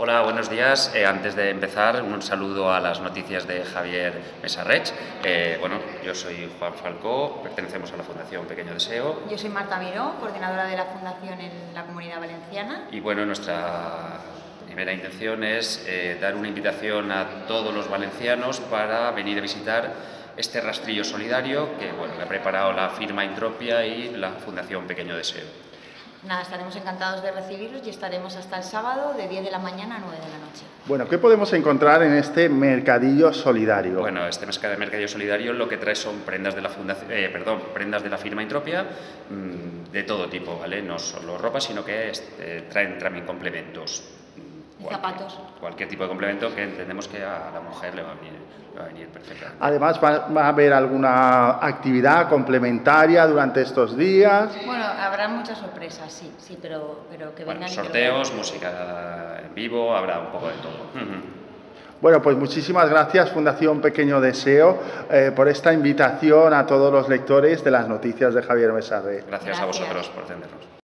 Hola, buenos días. Antes de empezar, un saludo a las noticias de Javier Mesarrech. Bueno, yo soy Juan Falcó, pertenecemos a la Fundación Pequeño Deseo. Yo soy Marta Miró, coordinadora de la Fundación en la Comunidad Valenciana. Y bueno, nuestra primera intención es dar una invitación a todos los valencianos para venir a visitar este rastrillo solidario que bueno, ha preparado la firma Intropia y la Fundación Pequeño Deseo. Nada, estaremos encantados de recibirlos y estaremos hasta el sábado de 10 de la mañana a 9 de la noche. Bueno, ¿qué podemos encontrar en este mercadillo solidario? Bueno, este mercadillo solidario lo que trae son prendas de la prendas de la firma Intropia de todo tipo, ¿vale? No solo ropa, sino que traen también complementos. Zapatos. Cualquier tipo de complemento que entendemos que a la mujer le va a venir perfectamente. Además, ¿va a haber alguna actividad complementaria durante estos días? Bueno, habrá muchas sorpresas, sí, pero que vengan. Bueno, sorteos, música en vivo, habrá un poco de todo. Bueno, pues muchísimas gracias, Fundación Pequeño Deseo, por esta invitación a todos los lectores de las noticias de Javier Mesarrech. Gracias a vosotros por atendernos.